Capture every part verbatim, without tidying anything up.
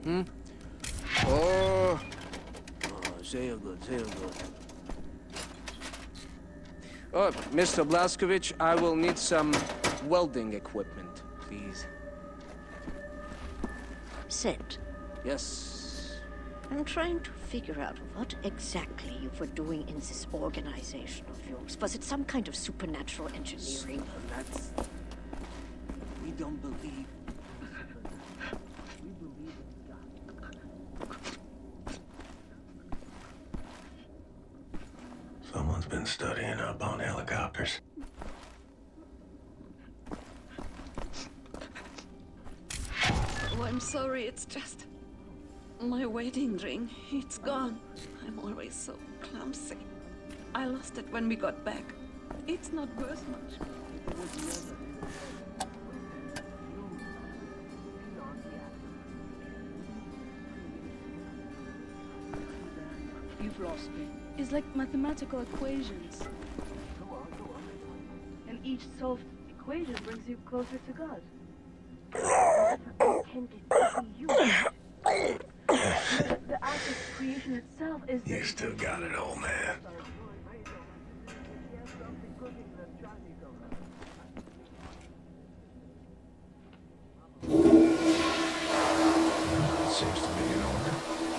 Hmm? Oh, oh sehr good, sehr good. Oh, Mister Blazkowicz, I will need some welding equipment, please. Sid, Yes. I'm trying to figure out what exactly you were doing in this organization of yours. Was it some kind of supernatural engineering? That's... We don't believe... We believe in God. Someone's been studying up on helicopters. Oh, I'm sorry, it's just... my wedding ring. It's gone. I'm always so clumsy. I lost it when we got back. It's not worth much. You've lost me. It's like mathematical equations. And each solved equation brings you closer to God. Intended to be used. The act of creation itself is... You still got it, old man. Seems to be in order.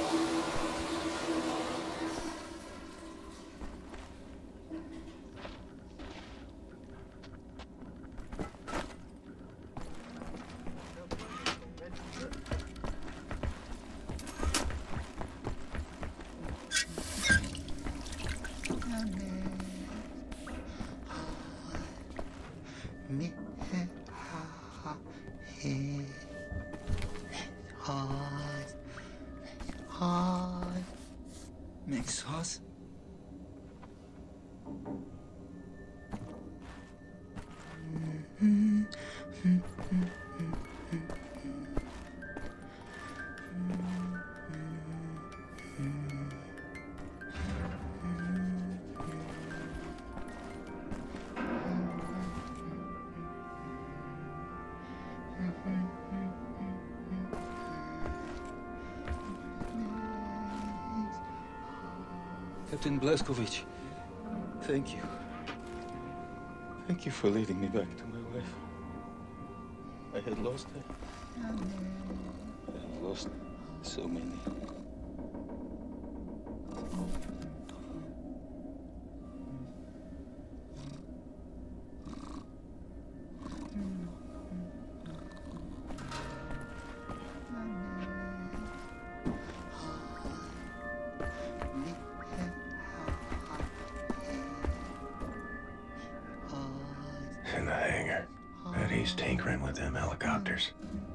Mix sauce? Captain Blazkowicz, thank you. Thank you for leading me back to my wife. I had lost her. I have lost so many. In the hangar. Bet he's tinkering with them helicopters.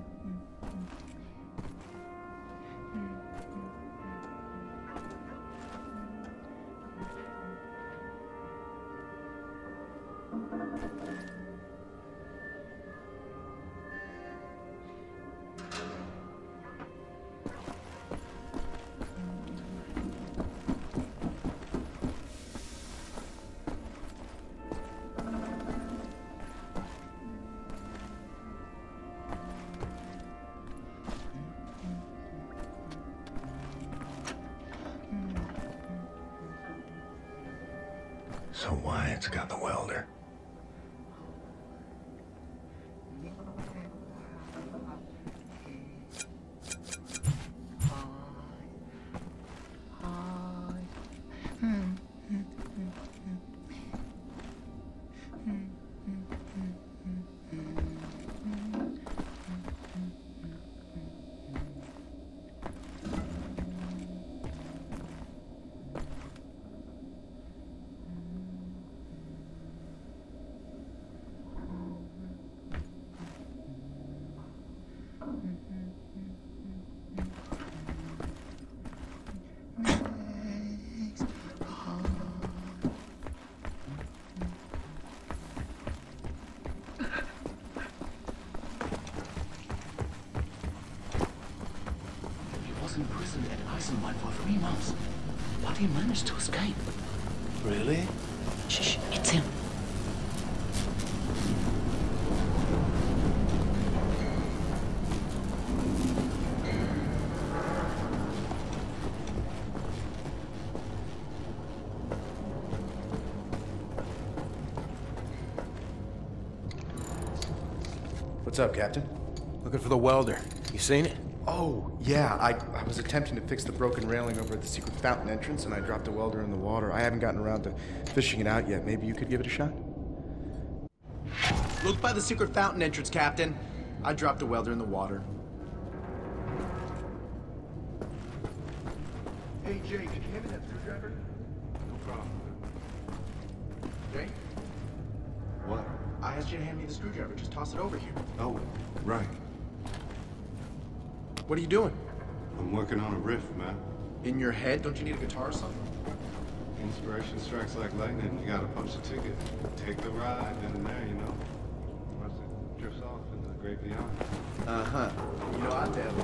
So Wyatt's got the welder. Imprisoned at Eisenwald for three months, but he managed to escape. Really? Shh, it's him. What's up, Captain? Looking for the welder. You seen it? Oh, yeah. I, I was attempting to fix the broken railing over at the secret fountain entrance, and I dropped a welder in the water. I haven't gotten around to fishing it out yet. Maybe you could give it a shot? Look by the secret fountain entrance, Captain. I dropped a welder in the water. Hey, Jay, did you hand me that screwdriver? No problem. Jay? What? I asked you to hand me the screwdriver. Just toss it over here. Oh, right. What are you doing? I'm working on a riff, man. In your head? Don't you need a guitar or something? Inspiration strikes like lightning. You gotta punch the ticket. Take the ride, then and there, you know. Once it drifts off into the great beyond. Uh-huh. You know, I did.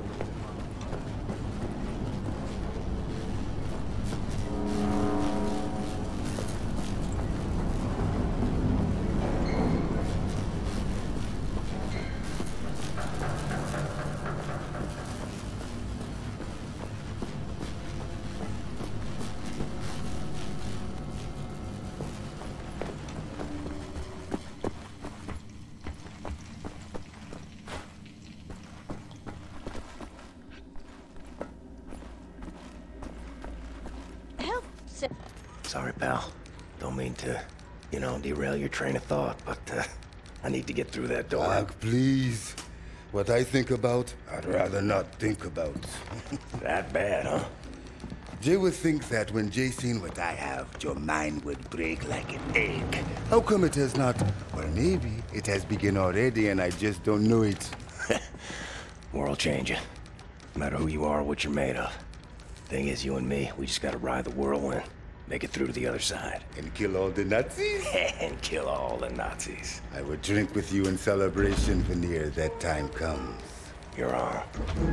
Sorry, pal. Don't mean to, you know, derail your train of thought, but uh, I need to get through that door. Doc, please. What I think about, I'd rather not think about. That bad, huh? Jay would think that when Jay seen what I have, your mind would break like an egg. How come it has not? Or maybe it has begun already and I just don't know it. World changing. No matter who you are or what you're made of. Thing is, you and me, we just gotta ride the whirlwind. Make it through to the other side. And kill all the Nazis? And kill all the Nazis. I would drink with you in celebration, Veneer, that time comes. You're on.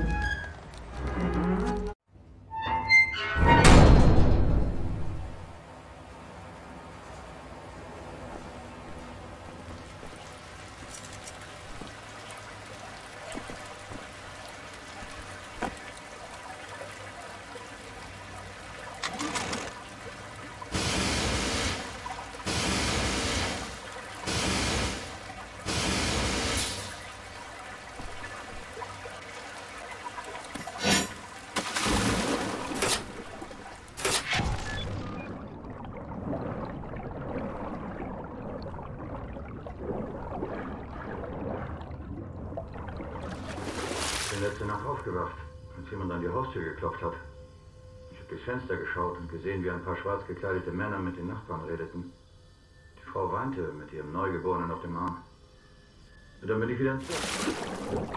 Ich bin letzte Nacht aufgewacht, als jemand an die Haustür geklopft hat. Ich habe durchs Fenster geschaut und gesehen, wie ein paar schwarz gekleidete Männer mit den Nachbarn redeten. Die Frau weinte mit ihrem Neugeborenen auf dem Arm. Und dann bin ich wieder ins Bett.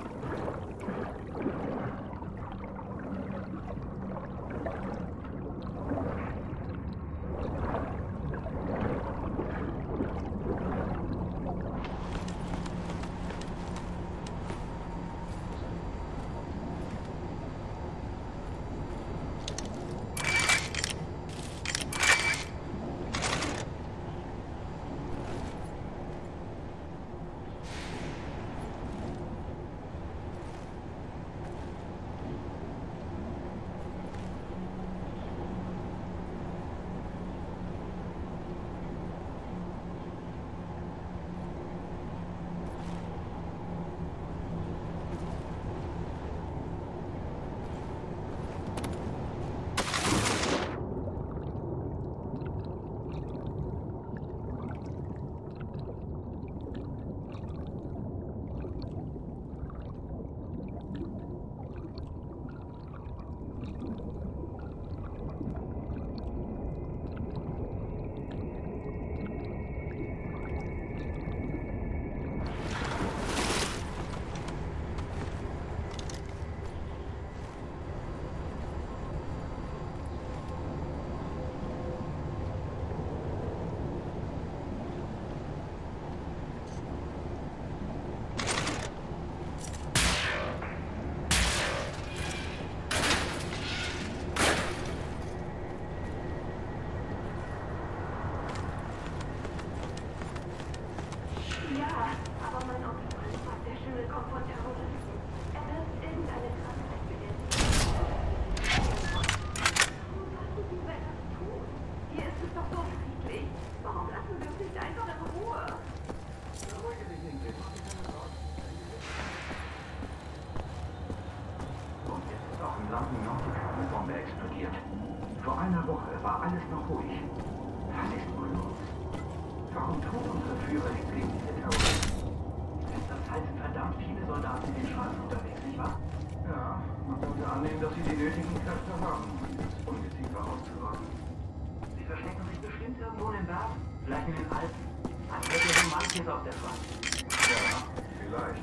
Landung Norfolk eine Bombe explodiert. Vor einer Woche war alles noch ruhig. Was ist nur los? Warum tun unsere Führer nicht gegen diese Terroristen? In letzter Zeit sind verdammt viele Soldaten in den Straßen unterwegs, nicht wahr? Ja, man sollte annehmen, dass sie die nötigen Kräfte haben, um dieses Ungeziefer auszurotten. Sie verstecken sich bestimmt irgendwo in den Bergen, vielleicht in den Alpen. Als hätte so manches auf der Front. Ja, vielleicht.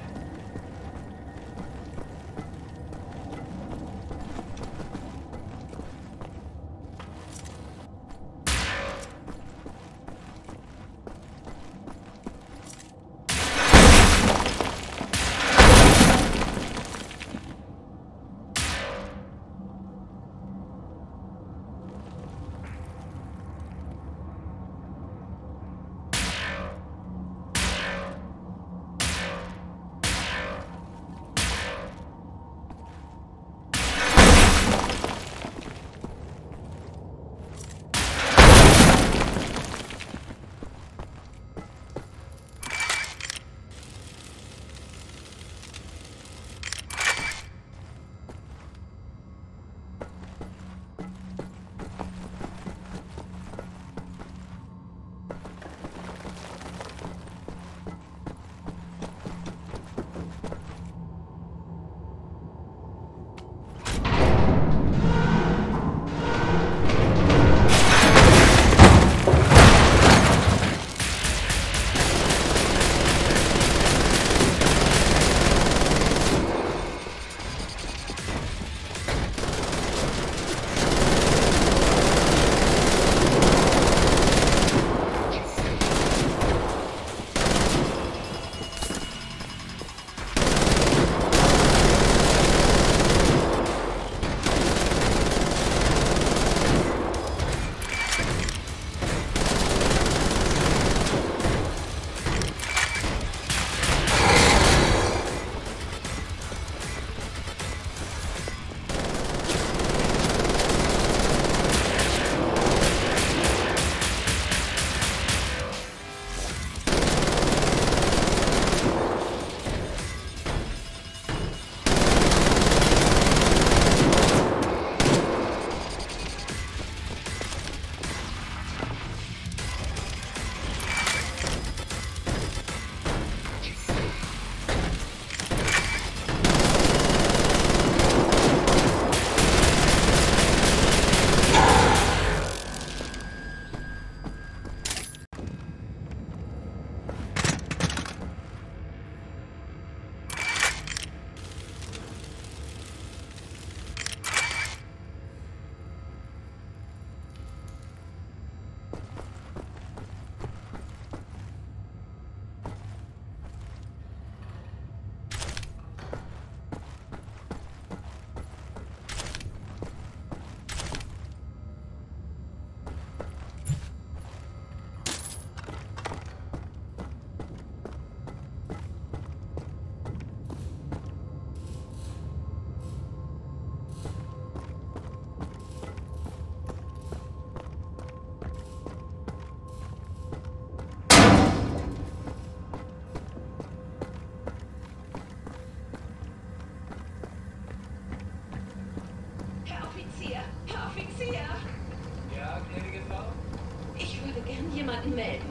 melden.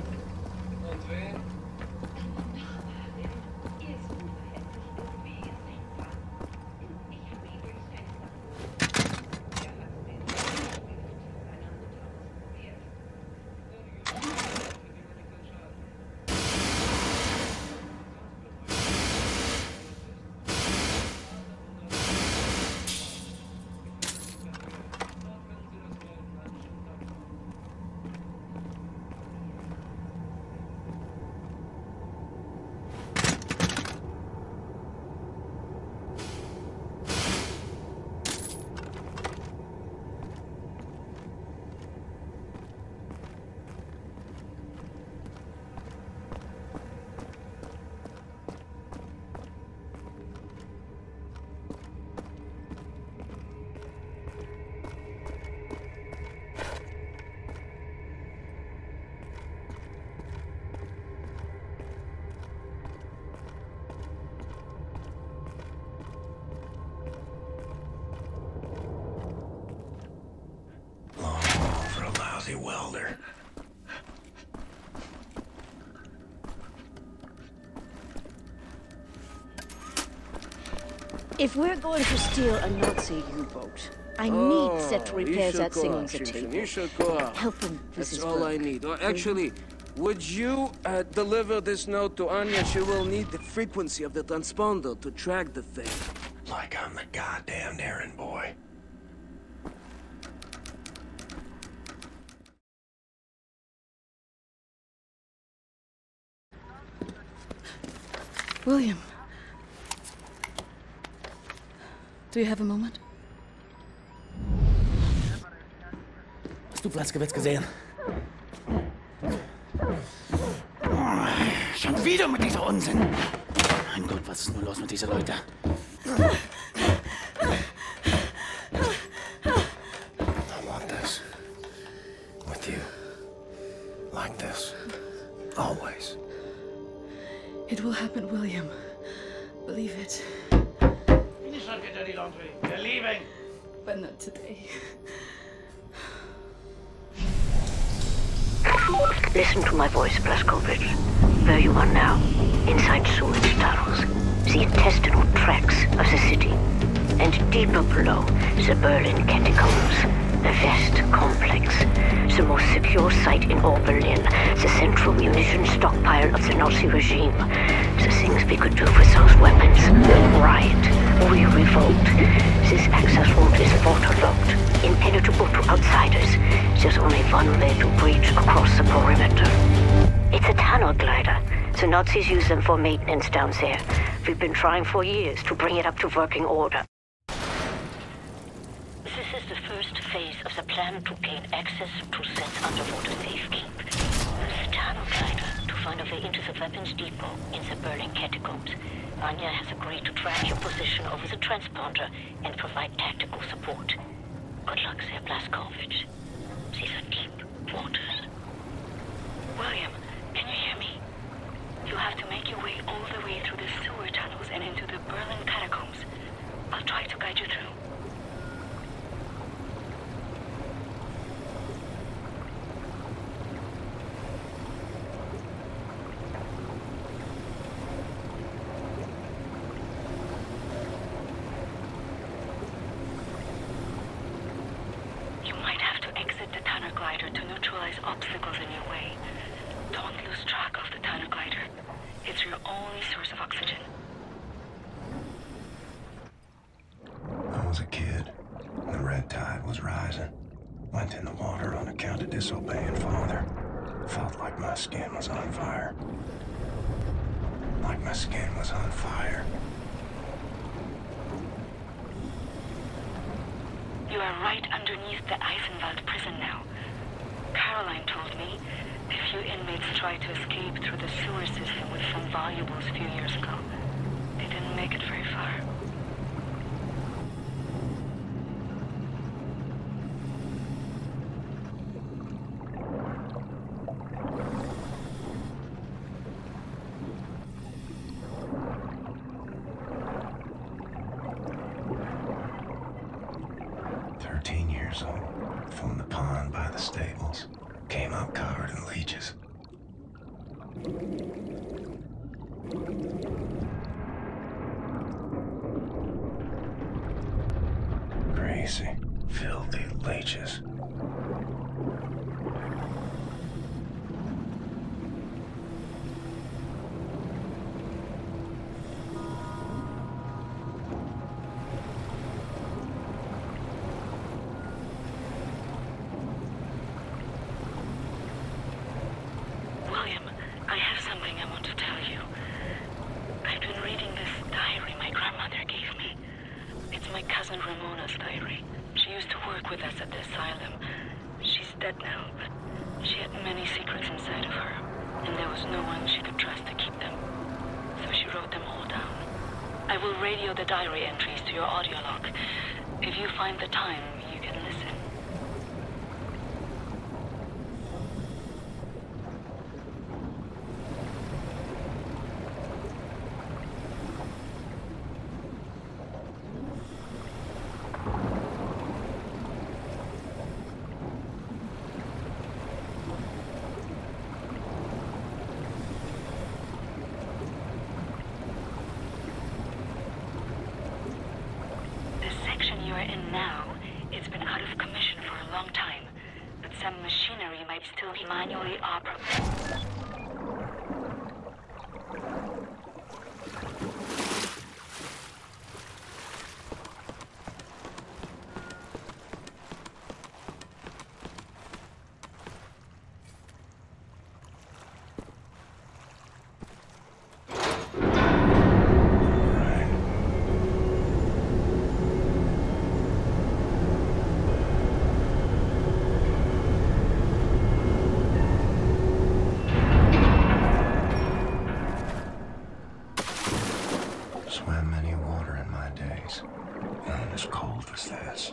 Und wen? If we're going to steal a Nazi U-boat, I Oh, need Set to repair you should that go thing on up, the Shushan, table. You should go up. Help him with That's his all work. I need. Or actually, would you uh, deliver this note to Anya? She will need the frequency of the transponder to track the thing. Like I'm the goddamn errand boy. William. Do you have a moment? Hast du Blazkowicz gesehen? Schon wieder mit dieser Unsinn. Mein Gott, was ist nur los mit diesen Leuten? I want this. With you. Like this. Always. It will happen, William. Believe it. Finish up your dirty laundry. We're leaving. But not today. Listen to my voice, Blazkowicz. Where you are now, inside sewage tunnels, the intestinal tracts of the city, and deeper below, the Berlin catacombs, the West complex, the most secure site in all Berlin, the central munition stockpile of the Nazi regime, the things we could do with those weapons, riot, we revolt. This access route is waterlogged, impenetrable to outsiders. There's only one way to breach across the perimeter. It's a tunnel glider. The Nazis use them for maintenance down there. We've been trying for years to bring it up to working order. This is the first phase of the plan to gain access to Set's underwater safekeep. The tunnel glider to find a way into the weapons depot in the Berlin catacombs. Anya has agreed to track your position over the transponder and provide tactical support. Good luck there, Blazkowicz. These are deep waters. William, can you hear me? You have to make your way all the way through the sewer tunnels and into the Berlin catacombs. I'll try to guide you through. You might have to exit the tunnel glider to neutralize obstacles in your way. Don't lose track of the tunnel glider. It's your only source of oxygen. I was a kid. The red tide was rising. Went in the water on account of disobeying father. Felt like my skin was on fire. Like my skin was on fire. You are right underneath the Eisenwald prison now. Caroline told me a few inmates tried to escape through the sewer system with some valuables a few years ago. They didn't make it very far. Thirteen years old. From the pond by the stables. Came up covered in leeches. Crazy, filthy leeches. William, I have something I want to tell you. I've been reading this diary my grandmother gave me. It's my cousin Ramona's diary. She used to work with us at the asylum. She's dead now, but she had many secrets inside of her, and there was no one she could trust to keep them. So she wrote them all down. I will radio the diary entries to your audio log. If you find the time, you can listen. in now, it's been out of commission for a long time, but some machinery might still be manually operable. Swam many water in my days. None as cold as this.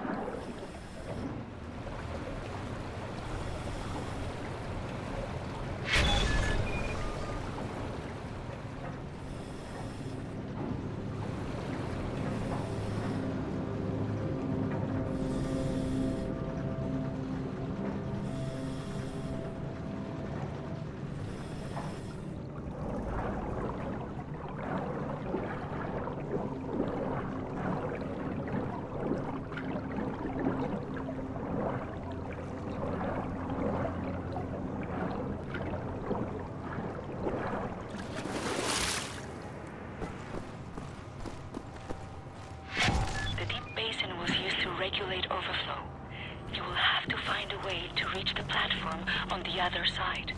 Regulate overflow. You will have to find a way to reach the platform on the other side.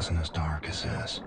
wasn't as dark as this.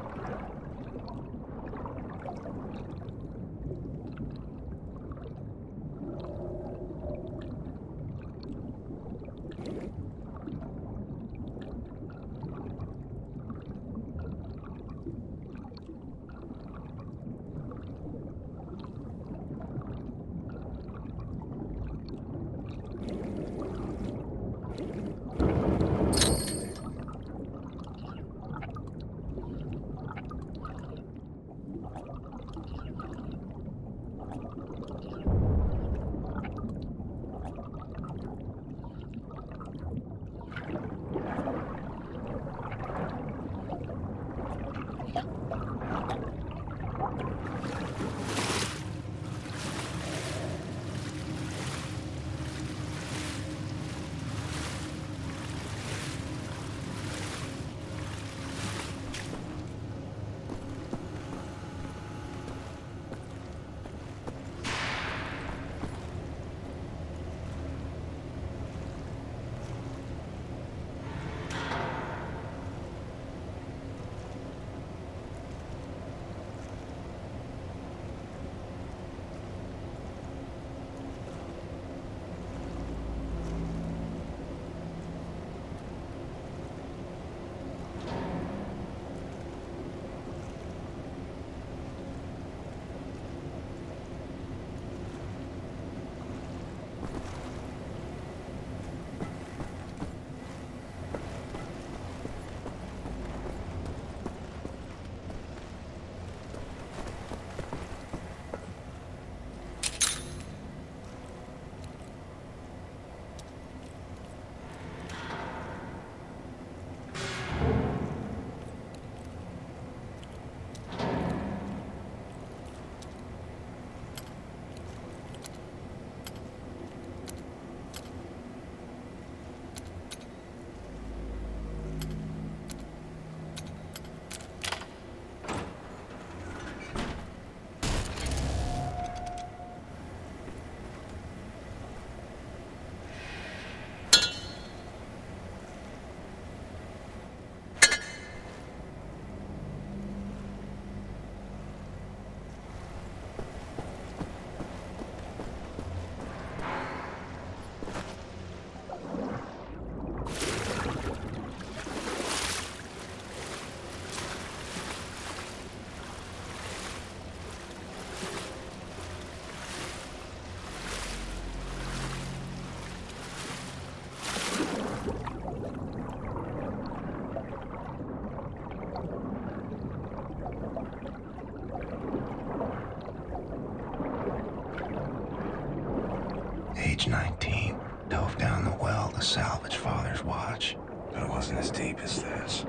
Age nineteen, dove down the well to salvage Father's watch, but it wasn't as deep as this.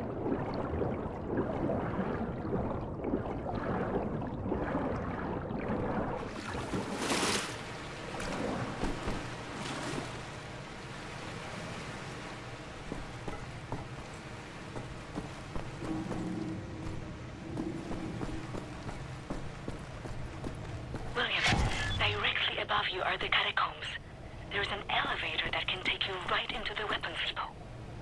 Above you are the catacombs. There's an elevator that can take you right into the weapons depot.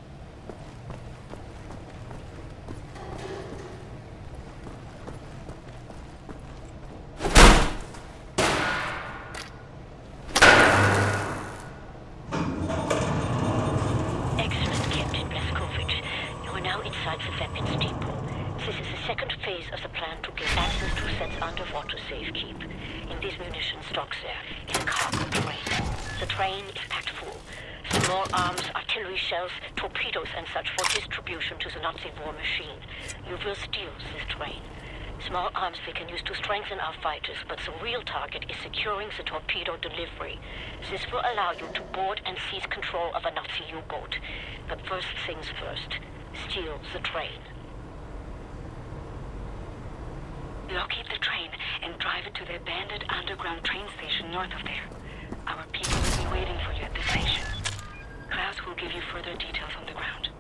Excellent, Captain Blazkowicz. You are now inside the weapons depot. This is the second phase of the plan to gain access to Set's underwater safekeep. In these munition stocks there is a cargo train. The train is packed full. Small arms, artillery shells, torpedoes and such for distribution to the Nazi war machine. You will steal this train. Small arms we can use to strengthen our fighters, but the real target is securing the torpedo delivery. This will allow you to board and seize control of a Nazi U-boat. But first things first, steal the train. Locate the train and drive it to the abandoned underground train station north of there. Our people will be waiting for you at the station. Klaus will give you further details on the ground.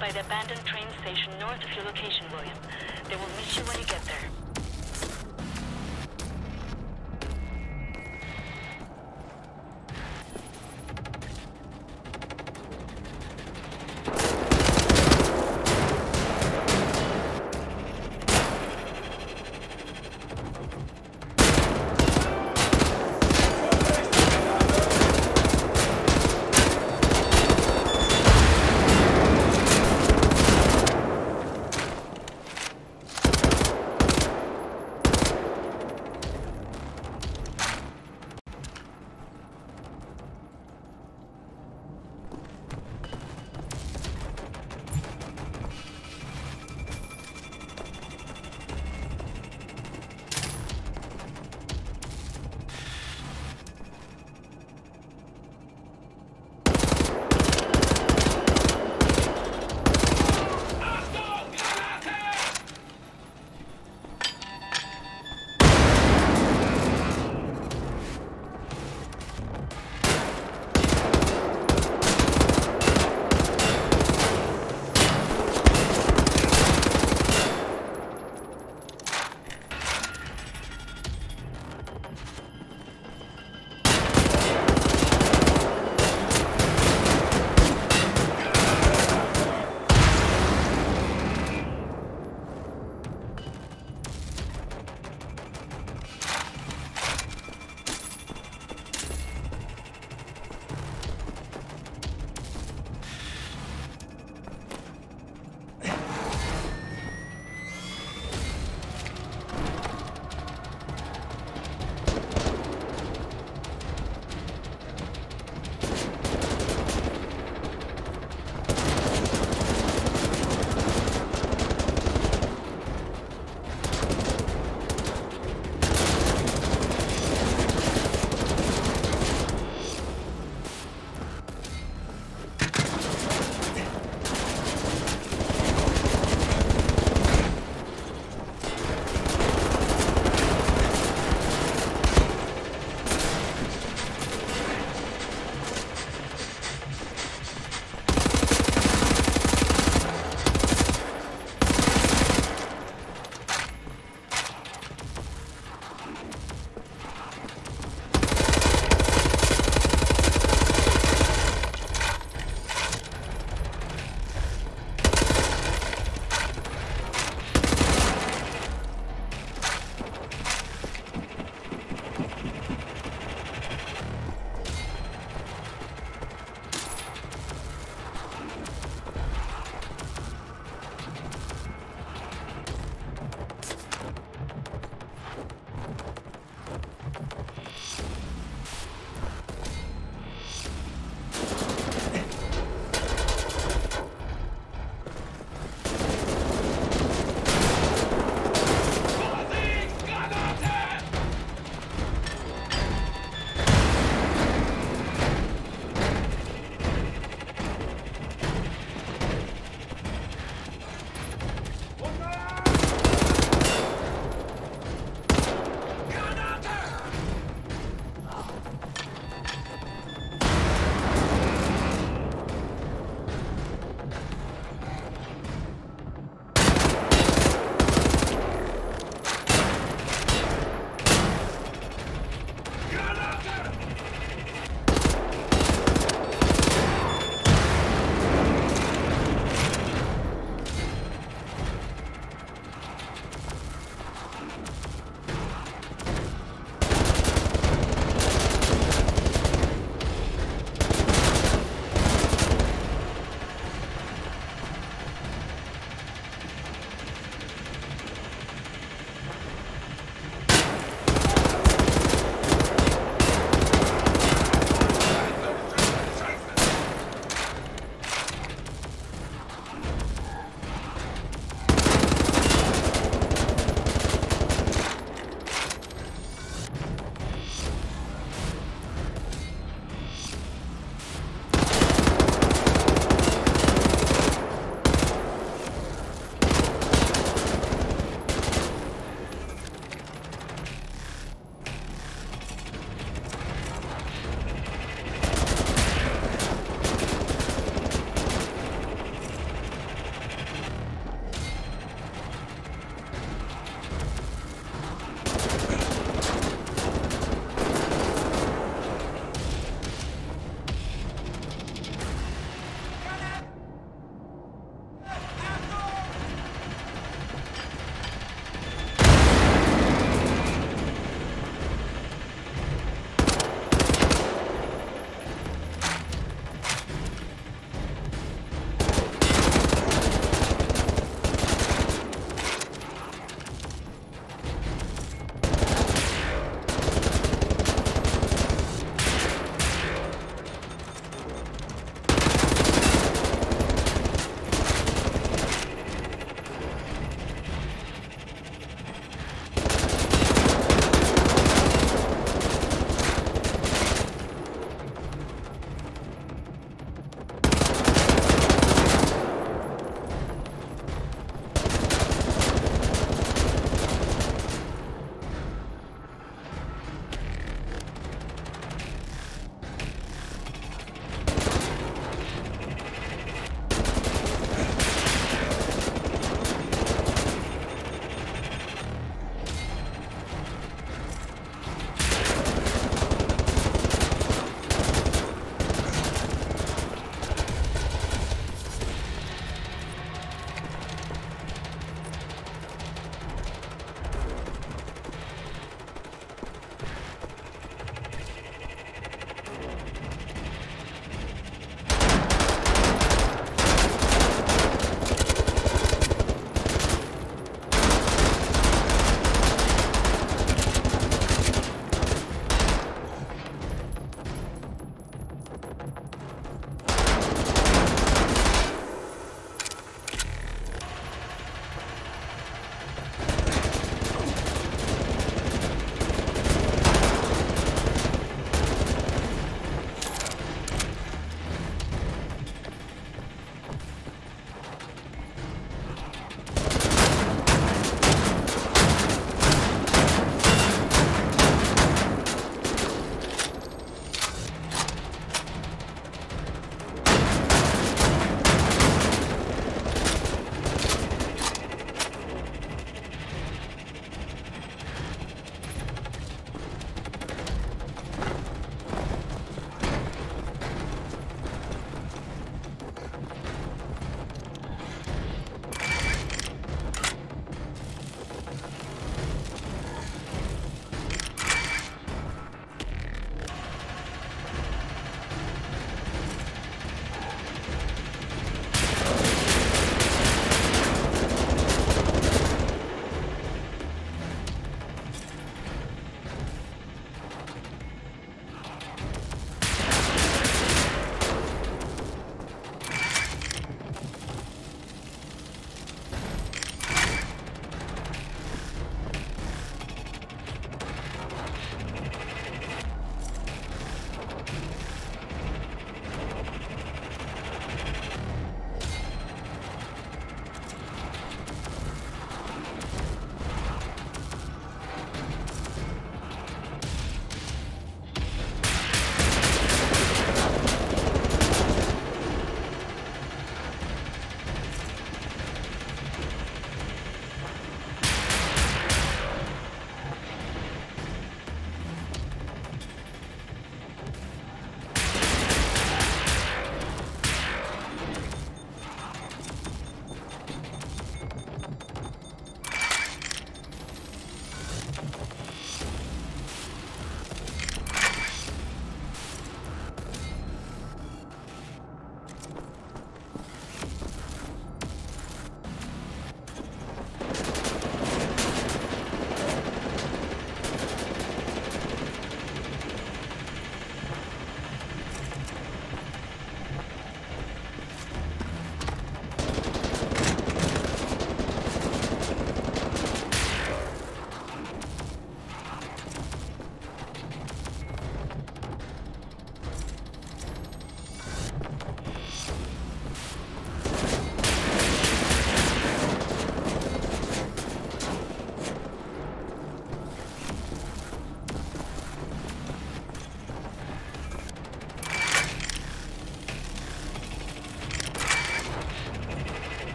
by the abandoned train station north of your location, William. They will meet you when you get there.